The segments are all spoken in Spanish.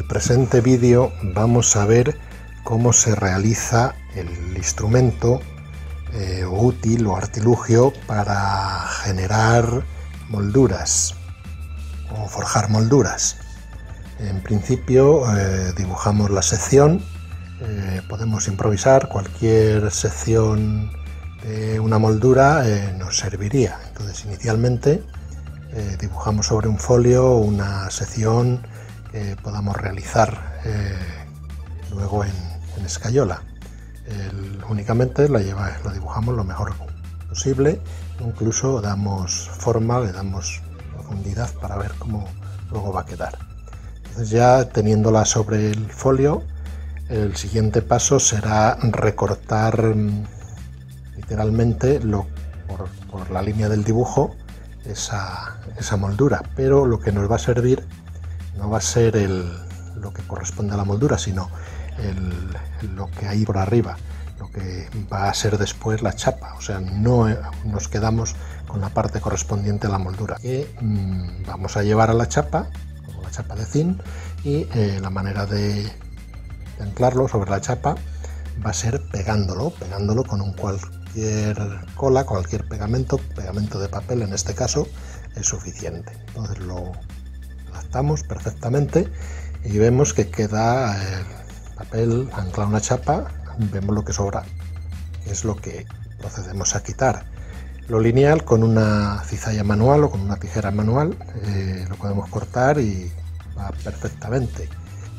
presente vídeo vamos a ver cómo se realiza el instrumento útil o artilugio para generar molduras o forjar molduras. En principio dibujamos la sección, podemos improvisar, cualquier sección de una moldura nos serviría. Entonces inicialmente dibujamos sobre un folio una sección que podamos realizar luego en escayola. Únicamente lo dibujamos lo mejor posible, incluso damos forma, le damos profundidad para ver cómo luego va a quedar. Entonces, ya teniéndola sobre el folio, el siguiente paso será recortar literalmente por la línea del dibujo esa moldura, pero lo que nos va a servir no va a ser lo que corresponde a la moldura, sino lo que hay por arriba, lo que va a ser después la chapa. O sea, no nos quedamos con la parte correspondiente a la moldura, que vamos a llevar a la chapa, como la chapa de zinc, y la manera de anclarlo sobre la chapa va a ser pegándolo con cualquier cola, cualquier pegamento de papel en este caso, es suficiente. Entonces lo adaptamos perfectamente y vemos que queda el papel anclado a una chapa. Vemos lo que sobra, que es lo que procedemos a quitar. Lo lineal, con una cizalla manual o con una tijera manual, lo podemos cortar y va perfectamente.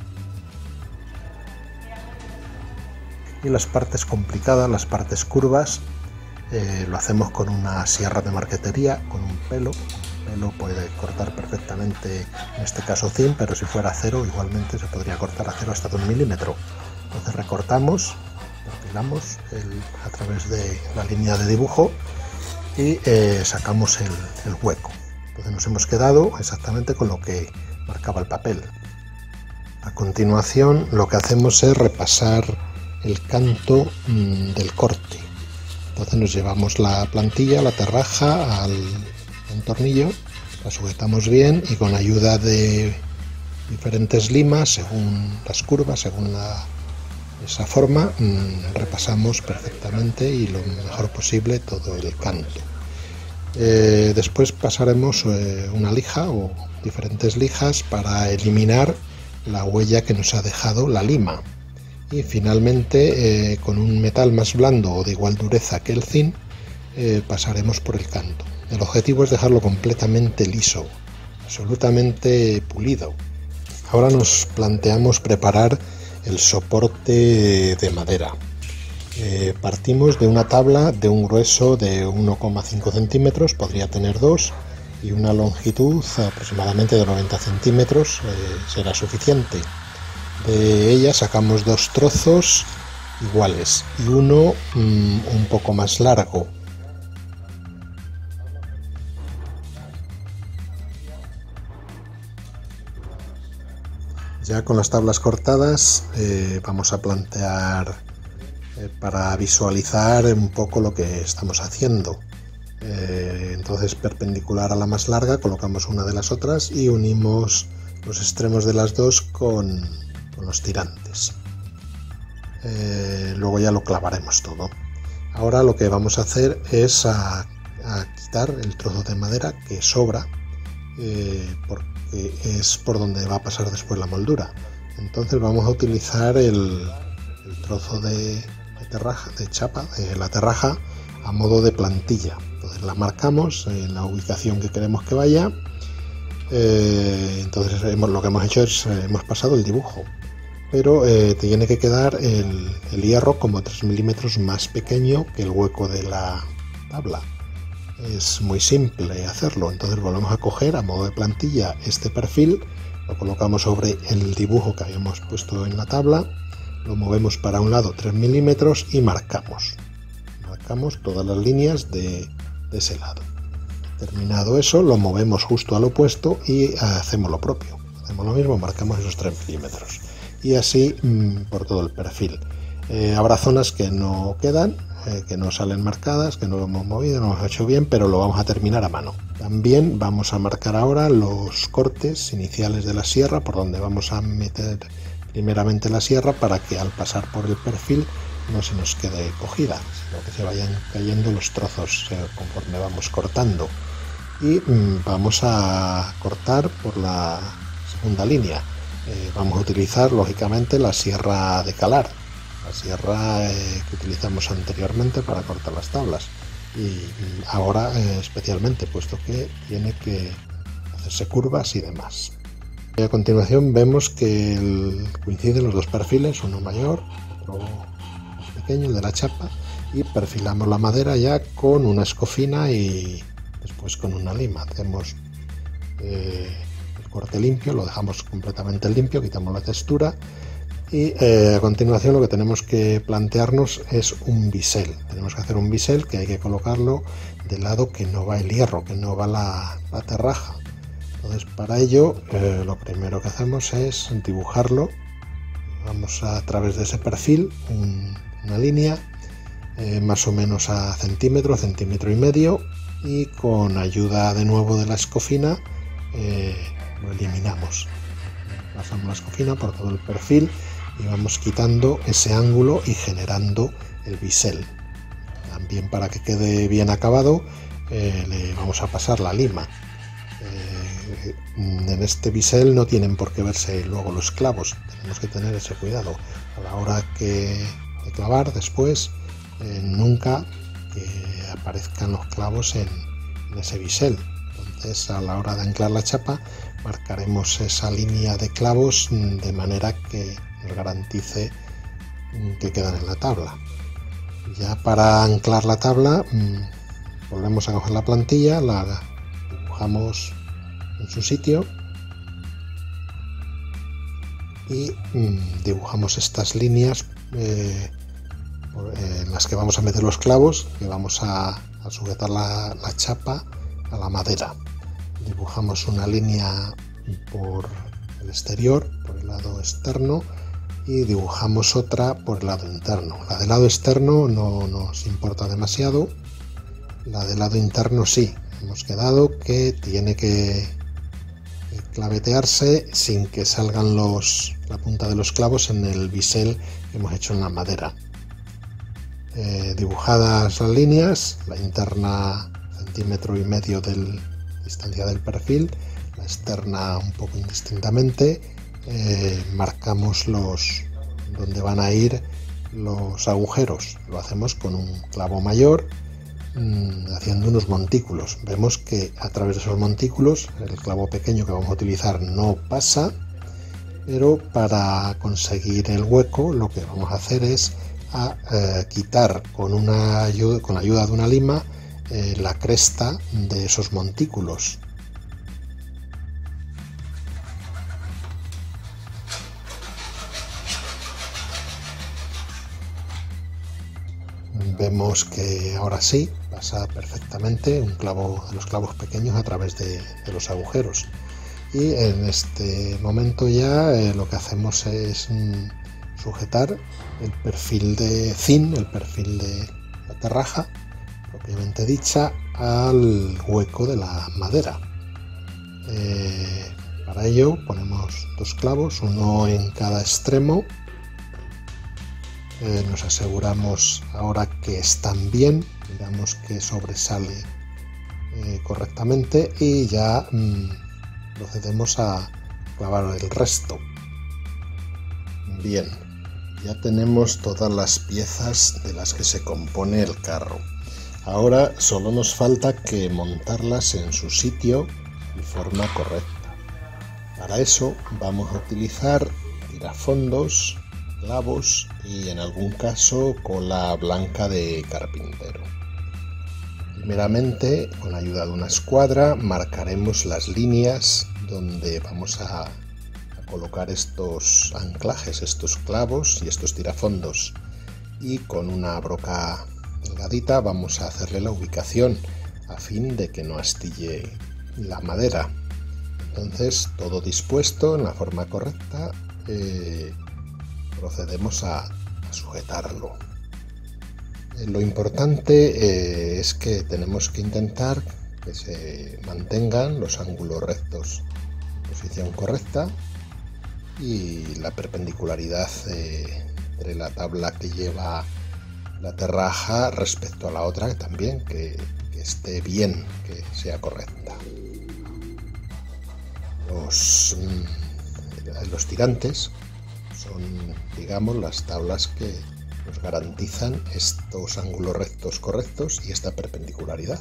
Y las partes complicadas, las partes curvas, lo hacemos con una sierra de marquetería, con un pelo. El pelo puede cortar perfectamente, en este caso zinc, pero si fuera acero igualmente se podría cortar acero hasta de 1 milímetro. Entonces recortamos, perfilamos a través de la línea de dibujo y sacamos el hueco. Entonces nos hemos quedado exactamente con lo que marcaba el papel. A continuación lo que hacemos es repasar el canto del corte. Entonces nos llevamos la plantilla, la terraja al tornillo, la sujetamos bien y con ayuda de diferentes limas, según las curvas, según esa forma, repasamos perfectamente y lo mejor posible todo el canto. Después pasaremos una lija o diferentes lijas para eliminar la huella que nos ha dejado la lima. Y finalmente, con un metal más blando o de igual dureza que el zinc, pasaremos por el canto. El objetivo es dejarlo completamente liso, absolutamente pulido. Ahora nos planteamos preparar el soporte de madera. Partimos de una tabla de un grueso de 1,5 centímetros, podría tener 2, y una longitud aproximadamente de 90 centímetros será suficiente. De ella sacamos 2 trozos iguales y uno un poco más largo. Ya con las tablas cortadas vamos a plantear para visualizar un poco lo que estamos haciendo. Entonces, perpendicular a la más larga colocamos una de las otras y unimos los extremos de las dos con los tirantes. Luego ya lo clavaremos todo. Ahora lo que vamos a hacer es a quitar el trozo de madera que sobra, porque es por donde va a pasar después la moldura. Entonces vamos a utilizar el trozo de chapa, la terraja, a modo de plantilla. Entonces la marcamos en la ubicación que queremos que vaya. Entonces lo que hemos hecho es hemos pasado el dibujo, pero tiene que quedar el hierro como 3 milímetros más pequeño que el hueco de la tabla. Es muy simple hacerlo. Entonces volvemos a coger a modo de plantilla este perfil, lo colocamos sobre el dibujo que habíamos puesto en la tabla, lo movemos para un lado 3 milímetros y marcamos todas las líneas de ese lado. Terminado eso, lo movemos justo al opuesto y hacemos lo propio. Hacemos lo mismo, marcamos esos 3 milímetros. Y así por todo el perfil. Habrá zonas que no quedan, que no salen marcadas, que no lo hemos movido, no lo hemos hecho bien, pero lo vamos a terminar a mano. También vamos a marcar ahora los cortes iniciales de la sierra, por donde vamos a meter primeramente la sierra, para que al pasar por el perfil no se nos quede cogida, sino que se vayan cayendo los trozos conforme vamos cortando. Y vamos a cortar por la segunda línea. Vamos a utilizar lógicamente la sierra de calar, la sierra que utilizamos anteriormente para cortar las tablas, y ahora especialmente, puesto que tiene que hacerse curvas y demás. Y a continuación vemos que coinciden los dos perfiles, uno mayor, otro más pequeño, el de la chapa, y perfilamos la madera ya con una escofina y después con una lima. Hacemos el corte limpio, lo dejamos completamente limpio, quitamos la textura, y a continuación lo que tenemos que plantearnos es un bisel. Tenemos que hacer un bisel que hay que colocarlo del lado que no va el hierro, que no va la terraja. Entonces, para ello lo primero que hacemos es dibujarlo. Vamos a través de ese perfil una línea más o menos a centímetro, centímetro y medio, y con ayuda de nuevo de la escofina lo eliminamos. Pasamos la escofina por todo el perfil y vamos quitando ese ángulo y generando el bisel. También, para que quede bien acabado, le vamos a pasar la lima. En este bisel no tienen por qué verse luego los clavos, tenemos que tener ese cuidado a la hora de clavar después, nunca que aparezcan los clavos en ese bisel. Entonces, a la hora de anclar la chapa, marcaremos esa línea de clavos de manera que nos garantice que quedan en la tabla. Ya para anclar la tabla, volvemos a coger la plantilla, la dibujamos en su sitio y dibujamos estas líneas en las que vamos a meter los clavos, que vamos a sujetar la chapa a la madera. Dibujamos una línea por el exterior, por el lado externo, y dibujamos otra por el lado interno. La del lado externo no nos importa demasiado, la del lado interno sí. Hemos quedado que tiene que clavetearse sin que salgan la punta de los clavos en el bisel que hemos hecho en la madera. Dibujadas las líneas, la interna centímetro y medio de distancia del perfil, la externa un poco indistintamente, marcamos donde van a ir los agujeros. Lo hacemos con un clavo mayor, haciendo unos montículos. Vemos que a través de esos montículos el clavo pequeño que vamos a utilizar no pasa, pero para conseguir el hueco lo que vamos a hacer es quitar con la ayuda de una lima la cresta de esos montículos. Vemos que ahora sí pasa perfectamente un clavo de los clavos pequeños a través de los agujeros, y en este momento ya lo que hacemos es sujetar el perfil de zinc, el perfil de la terraja propiamente dicha, al hueco de la madera. Para ello ponemos dos clavos, uno en cada extremo. Nos aseguramos ahora que están bien, miramos que sobresale correctamente, y ya procedemos a clavar el resto. Bien, ya tenemos todas las piezas de las que se compone el carro. Ahora solo nos falta que montarlas en su sitio de forma correcta. Para eso vamos a utilizar tirafondos, clavos y en algún caso cola blanca de carpintero. Primeramente, con la ayuda de una escuadra, marcaremos las líneas donde vamos a colocar estos anclajes, estos clavos y estos tirafondos, y con una broca delgadita vamos a hacerle la ubicación a fin de que no astille la madera. Entonces, todo dispuesto en la forma correcta, procedemos a sujetarlo. Lo importante es que tenemos que intentar que se mantengan los ángulos rectos en posición correcta y la perpendicularidad entre la tabla que lleva la terraja respecto a la otra también, que esté bien, que sea correcta. Los tirantes son, digamos, las tablas que nos garantizan estos ángulos rectos correctos y esta perpendicularidad.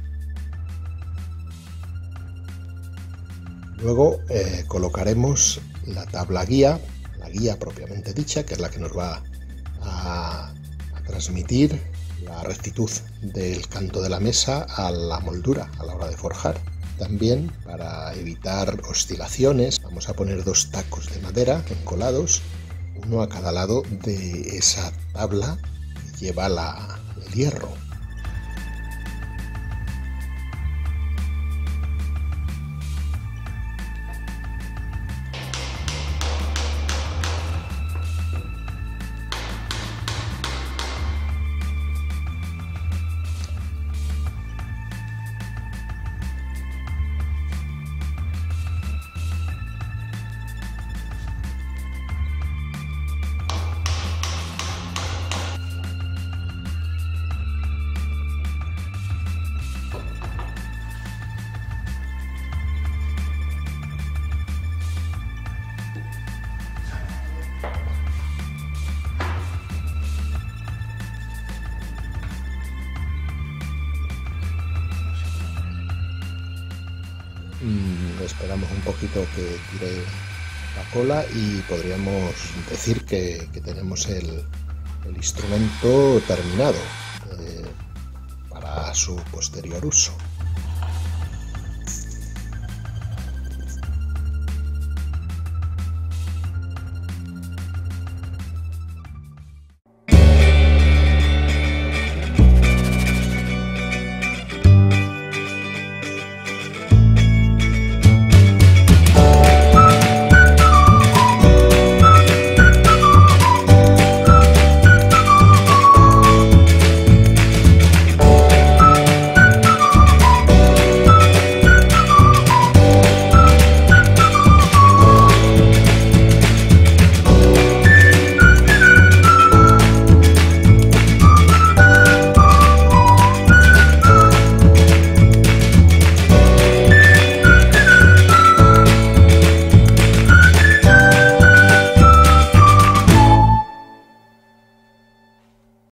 Luego colocaremos la tabla guía, la guía propiamente dicha, que es la que nos va a transmitir la rectitud del canto de la mesa a la moldura a la hora de forjar. También, para evitar oscilaciones, vamos a poner 2 tacos de madera encolados, uno a cada lado de esa tabla que lleva el hierro. Esperamos un poquito que tire la cola y podríamos decir que tenemos el instrumento terminado para su posterior uso.